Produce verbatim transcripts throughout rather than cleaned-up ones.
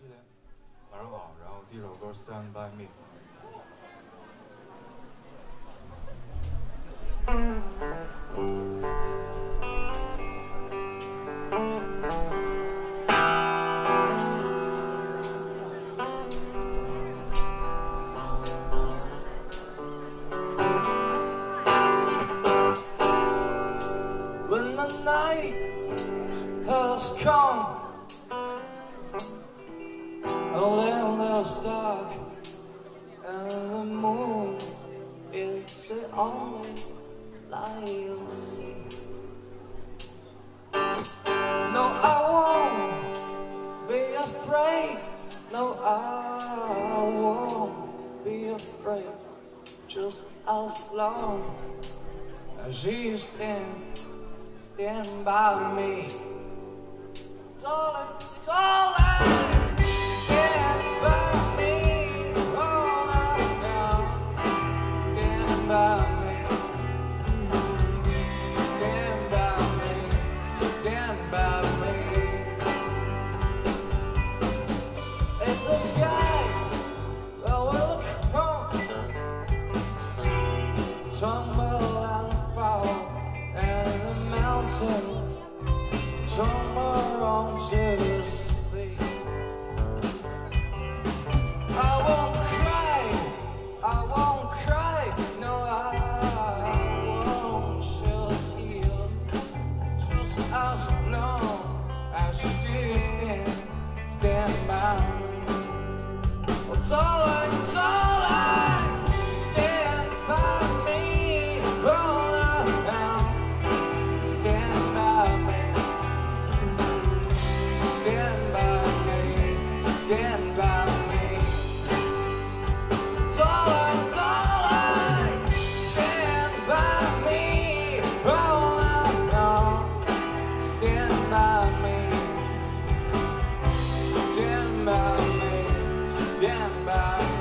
系列，晚上好。然后第一首歌《Stand by Me》。When the night has come, a land that's dark, and the moon is the only light you'll see. No, I won't be afraid. No, I won't be afraid. Just as long as you stand, stand by me, darling, darling. Stand by me, all night now. Stand by me, stand by me, stand by me. In the sky, well, we look from, tumble and fall, and the mountain tumble onto the sea. I won't cry, I won't cry, no, I won't shed a tear. Just as long as you stand, stand by me. Oh, darling, darling, stand by me. Oh, now, stand by me. Stand by me, stand by me. Darling, darling, stand by me. Oh, no, stand by me. Stand by me, stand by me.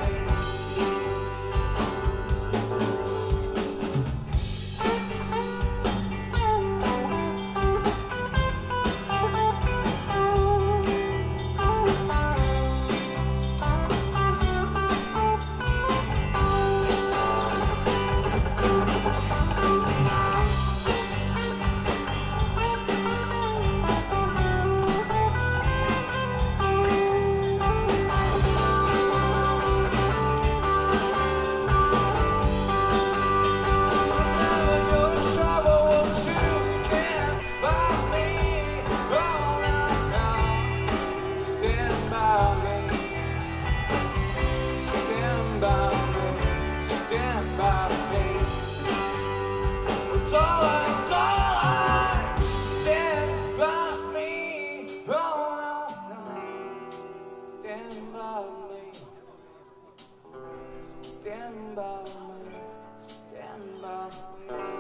Darling, darling, stand by me. Oh, no, no, stand by me. Stand by me, stand by me.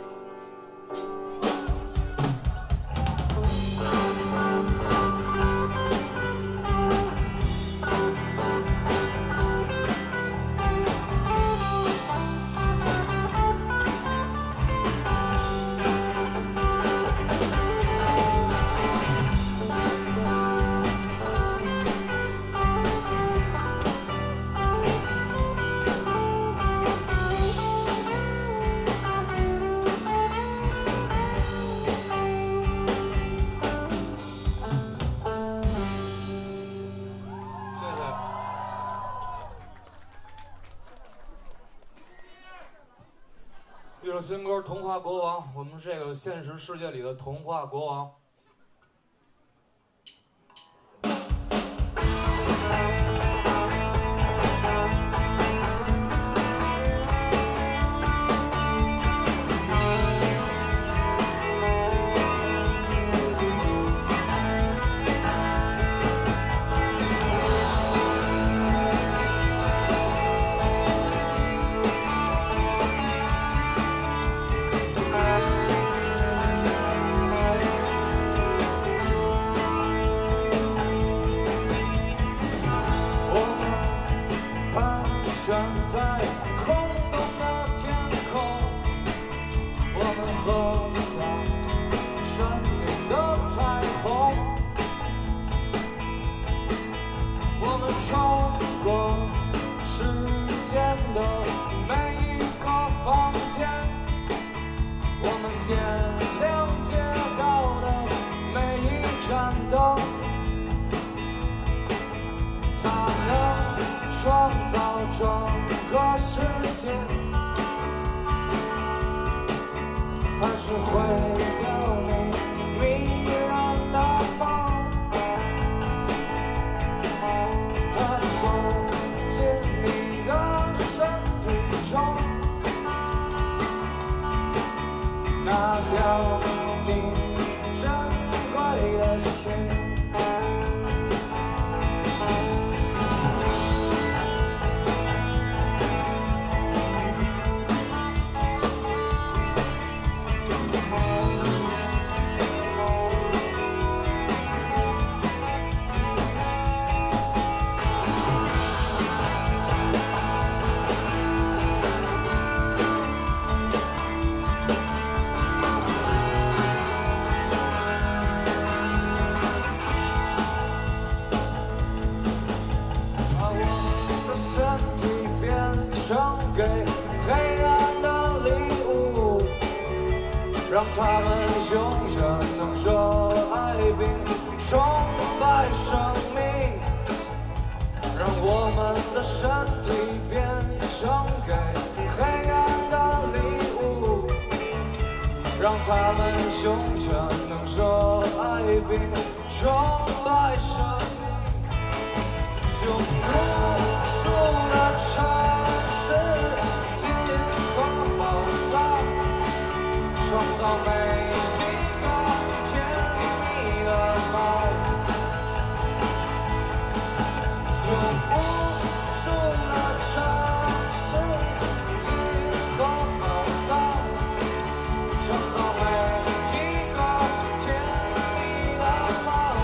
一首新歌《童话国王》，我们这个现实世界里的童话国王。 个时间的每一个房间，我们点亮街道的每一盏灯，它能创造整个世界，还是毁掉你迷人的梦？它走进你的身体中，拿掉你珍贵的心。身体变成给黑暗的礼物，让他们永远能热爱并崇拜生命，让我们的身体变成给黑暗的礼物，让他们永远能热爱并崇拜生命。用无数的城市金和宝藏，创造每一个甜蜜的梦。用无数的城市金和宝藏，创造每一个甜蜜的梦。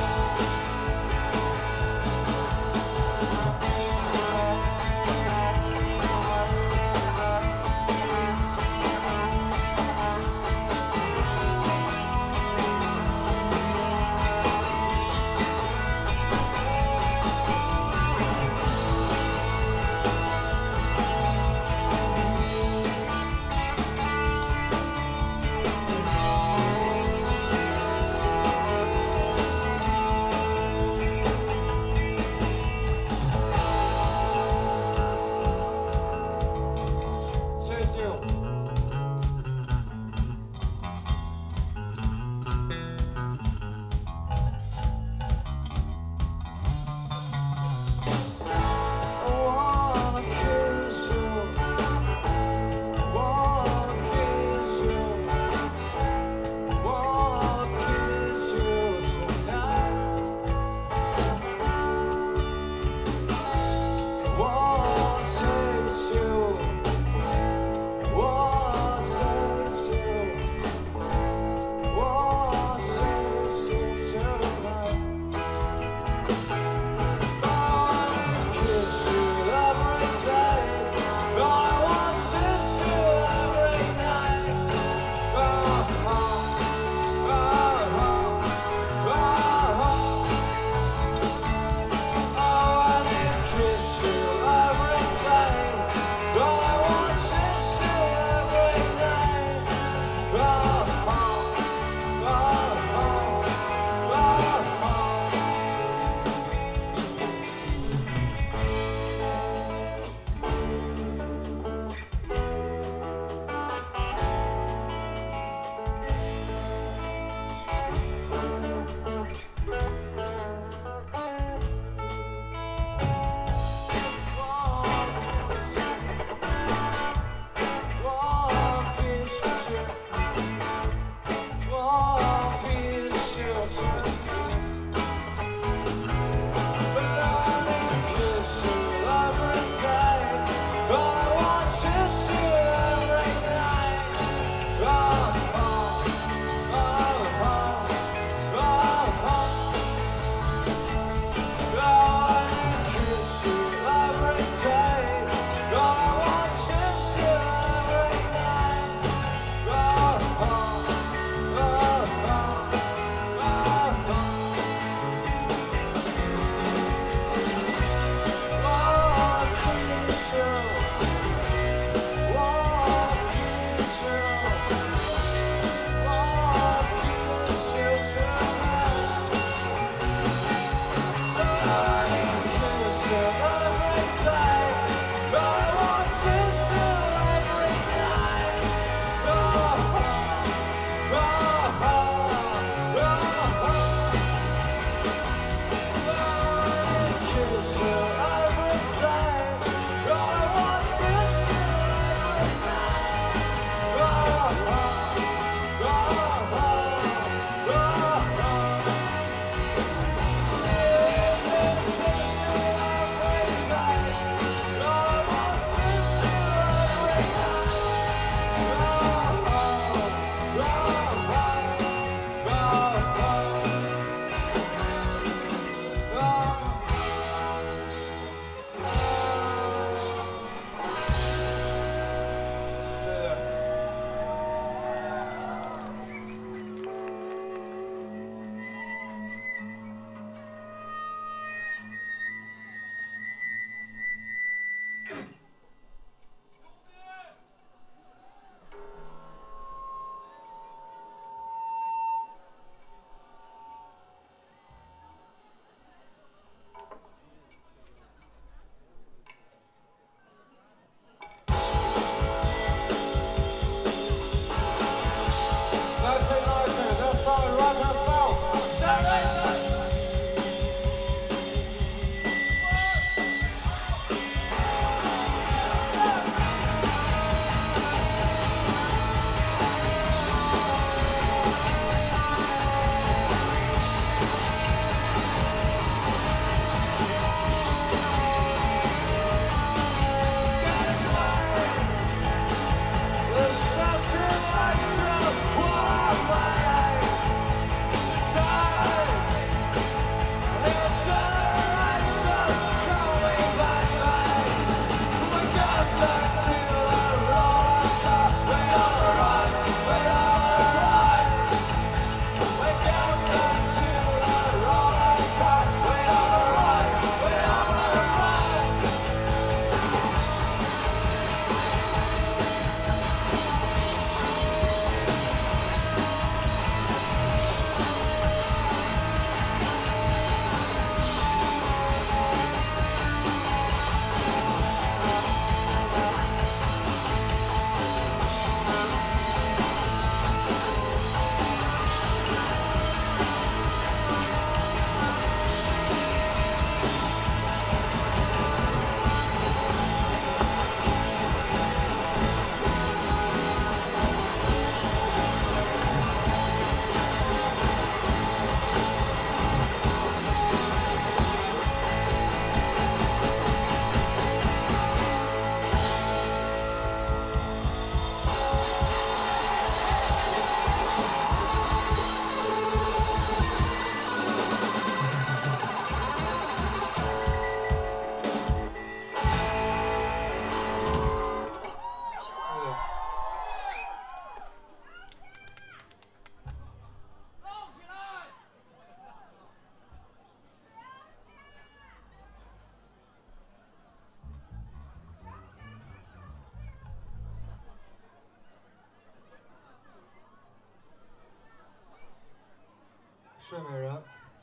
睡美人。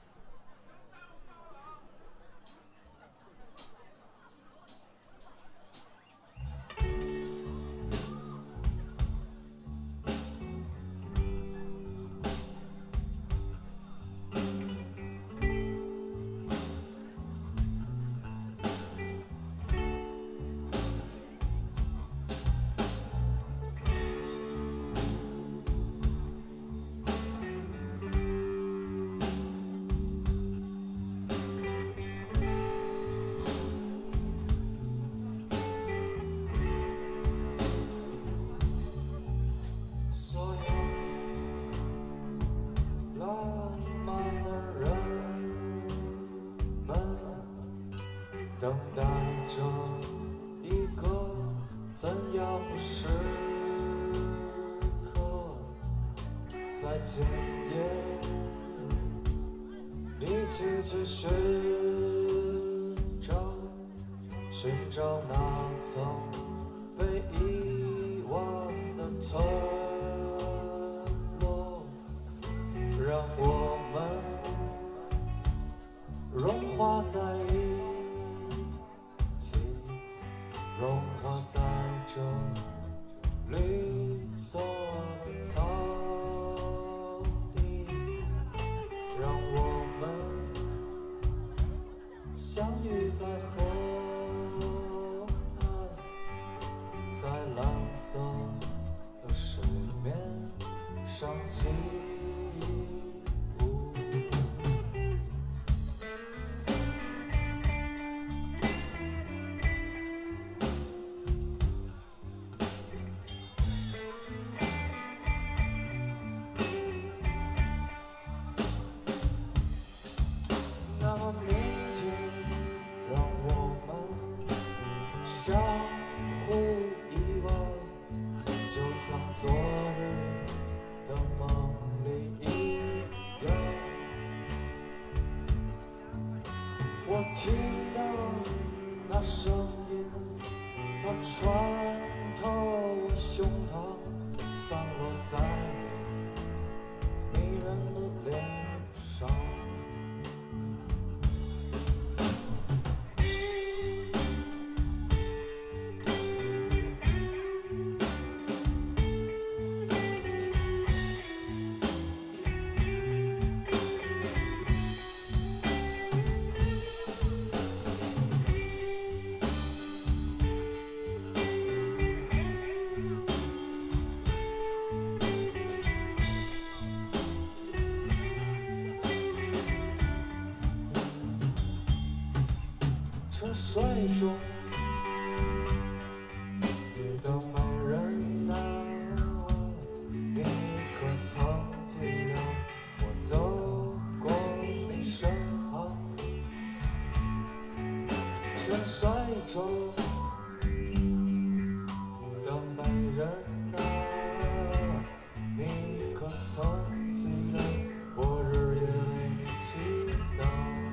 等待着一个怎样的时刻，在今夜立即去寻找，寻找那曾被遗忘的村落，让我们融化在一融化在这绿色的草地，让我们相遇在河滩，在蓝色的水面上起舞。那么明天，让我们相互遗忘，就像昨日的梦里一样。我听到那声音，它穿透我胸膛，散落在你迷人的脸上。沉睡中的美人啊，你可曾记得我走过你身旁？沉睡中的美人啊，你可曾记得我日夜为你祈祷？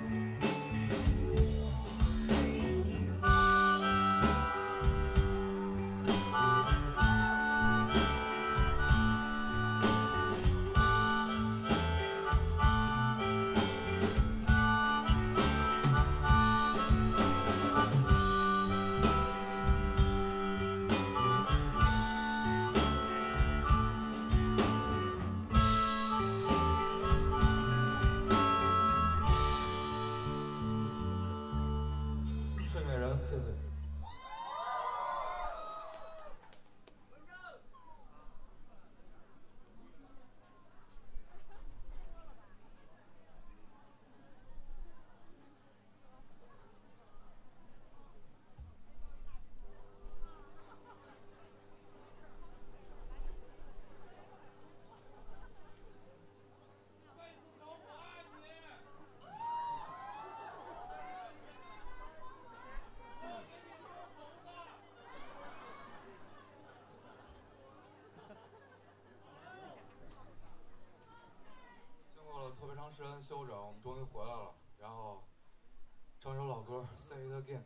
睡美人，谢谢。特别长时间休整，我们终于回来了。然后唱首老歌《Say It Again》。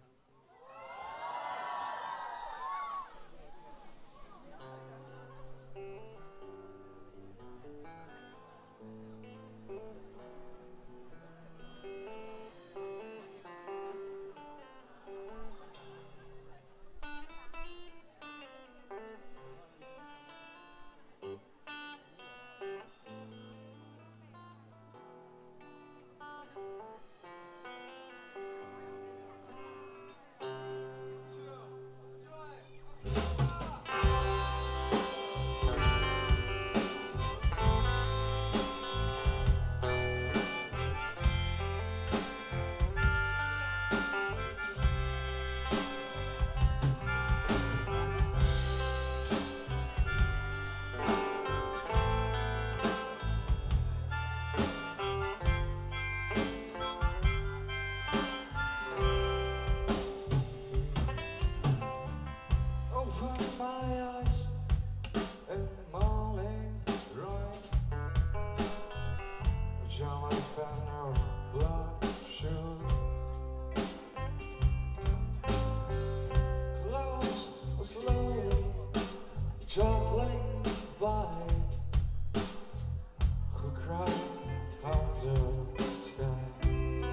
Gently fan your blood shoes. Clouds are slowly traveling by. Who cry under the sky?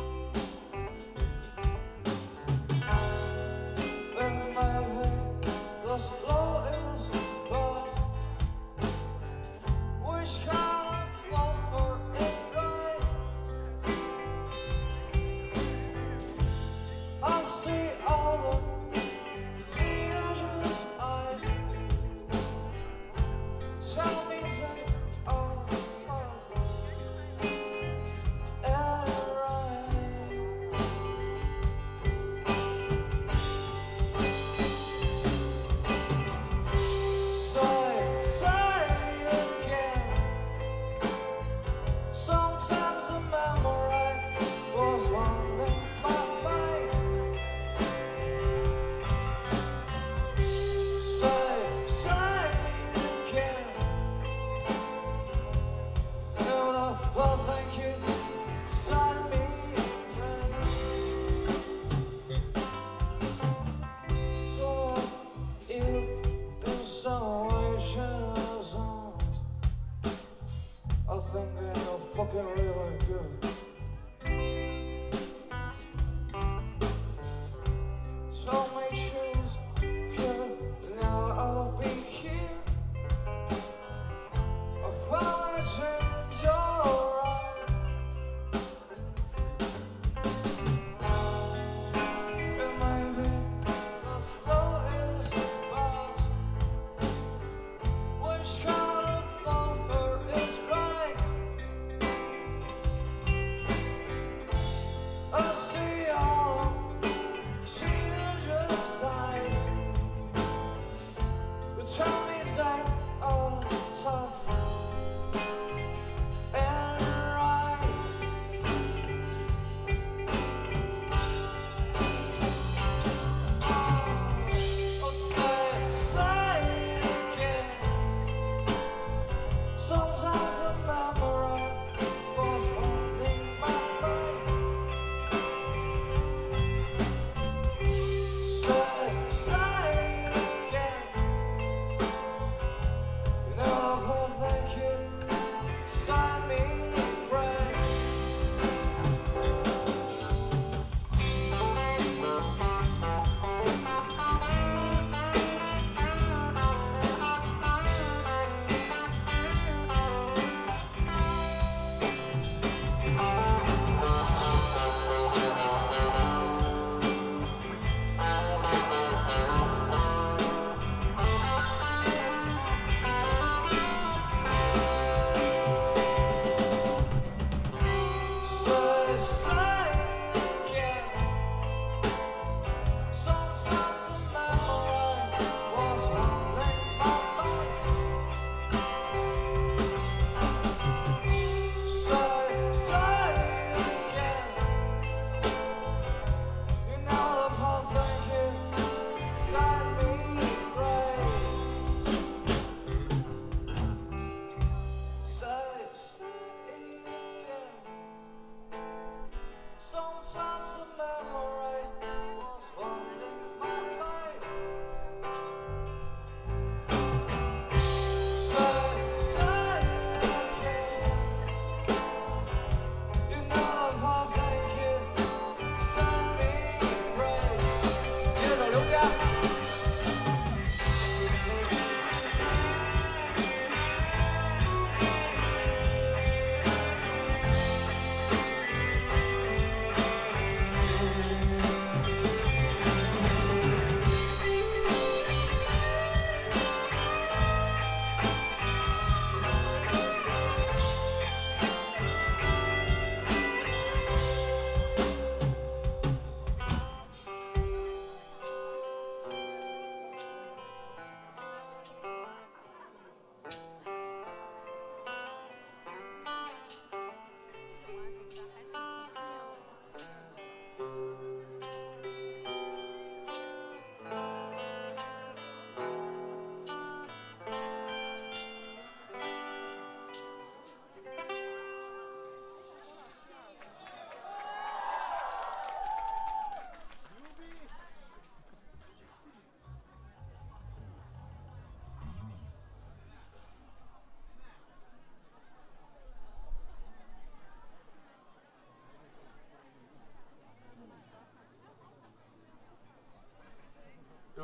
And maybe the slow is far. Which kind of offer is right? I see all the teenagers' eyes. Tell me they are tough and right. Say, say again. Sometimes the memory was wandering my mind. Say, say again. And the thought thank you inside me for you in some way she's honest. I think that you're fucking really good. So make shoes good, now I'll be here. I finally changed your eyes. And maybe the slow is fast. Which kind of offer is right?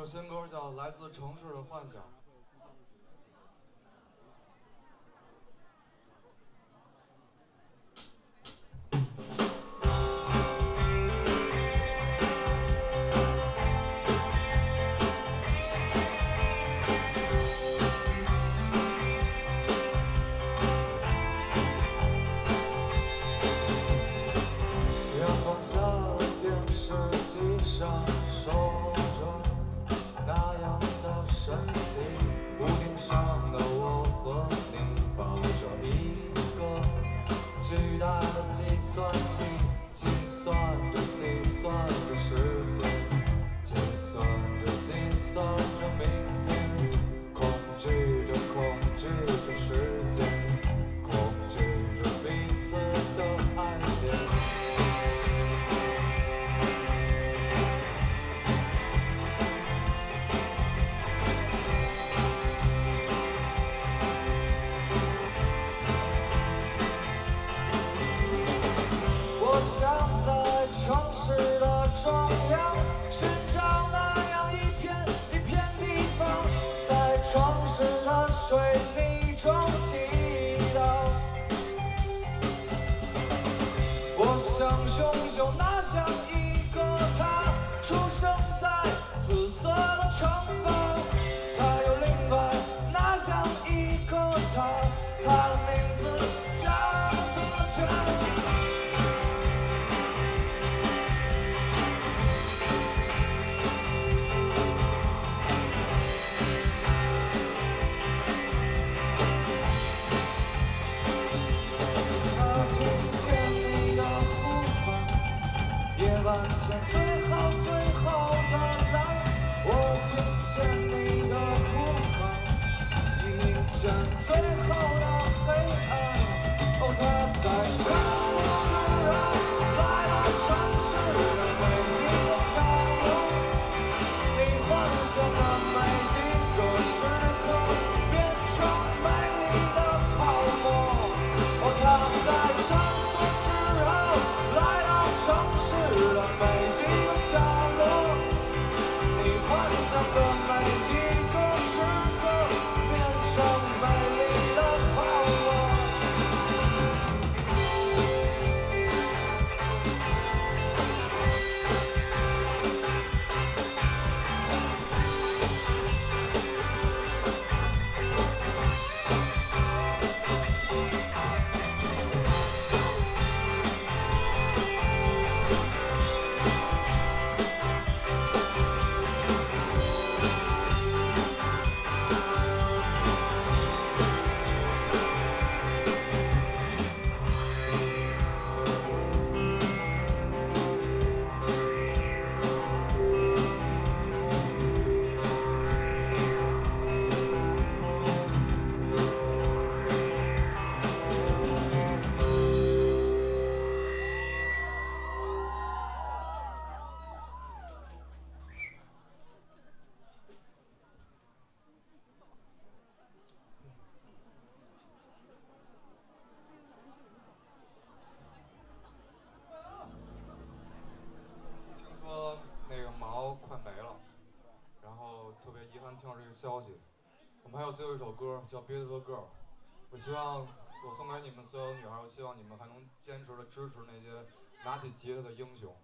新歌叫《来自城市的幻想》。阳光下，电视机上说着那样的神奇，屋顶上的我和你抱着一个巨大的计算机，计算着计算着时间，计算着计算着明天，恐惧着恐惧着时间，恐惧着彼此的爱恋。我想在城市的中央寻找那样一片一片地方，在城市的水泥中祈祷。我想拥有那样一个他，出生在紫色的城堡。还有另外那样一个他，他的名字叫自权。晚间最后最后的蓝，我听见你的呼喊，你凝结最后的黑暗。哦，他在上诉之后来到城市的每一个角落，你幻想的每一个时刻变成美丽的泡沫。哦，他在上诉之后来到城市的每一个角落，你幻想的每一个时刻变成美丽的泡沫。消息，我们还有最后一首歌叫《Beautiful Girl》，我希望我送给你们所有女孩，我希望你们还能坚持的支持那些拿起吉他的英雄。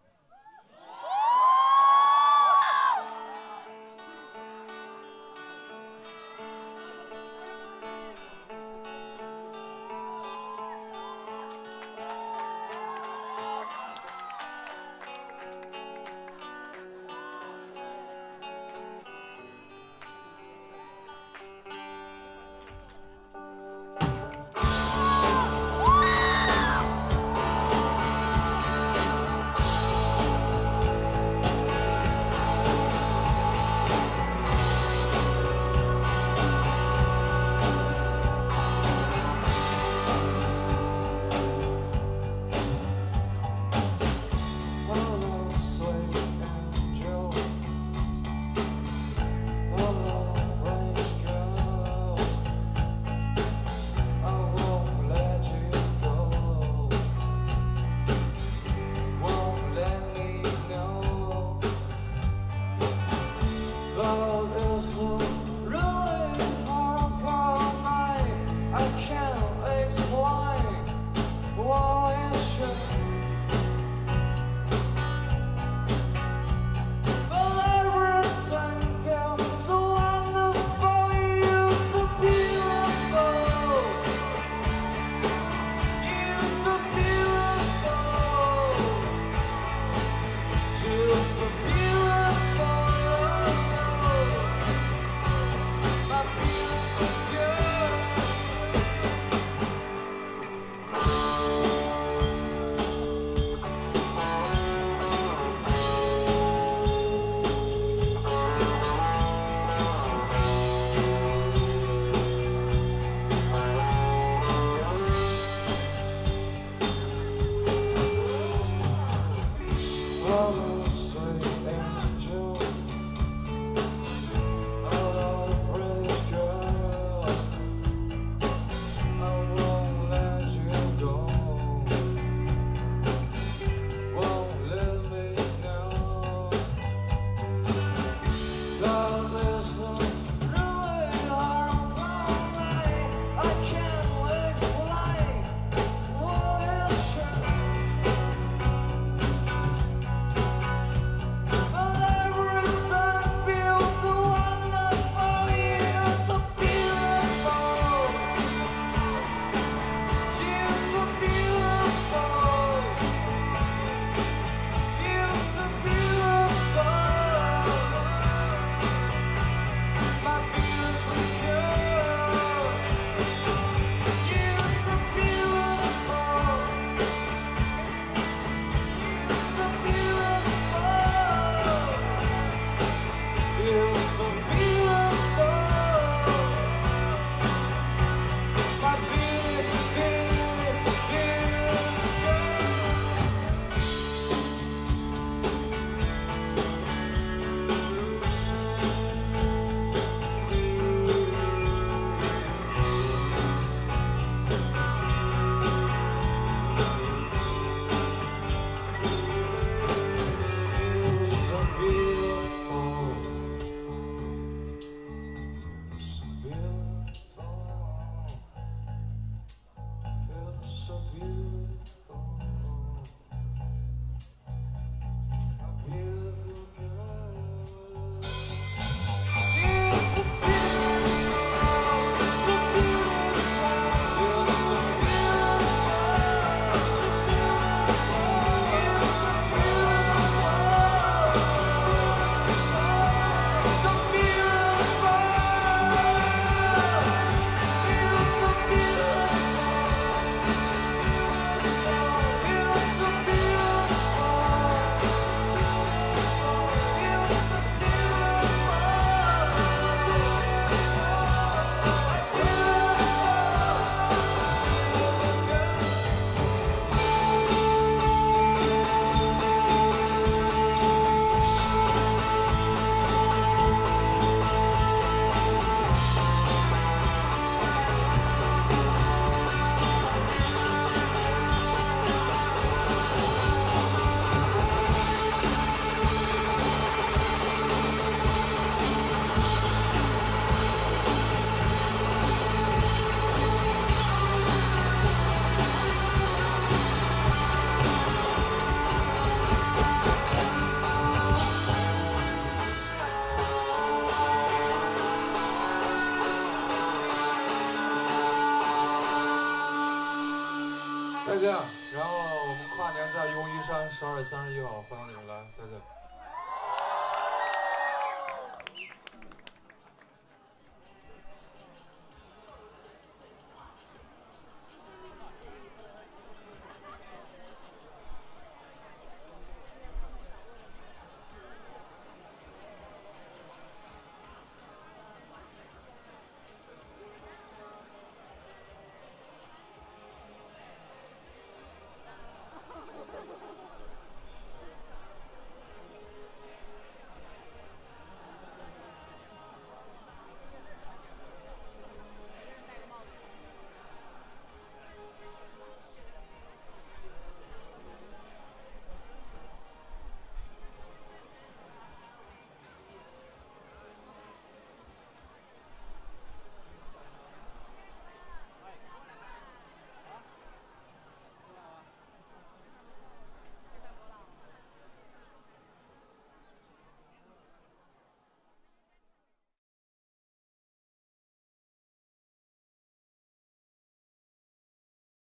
然后我们跨年在愚公移山，十二月三十一号，欢迎你们来，再见。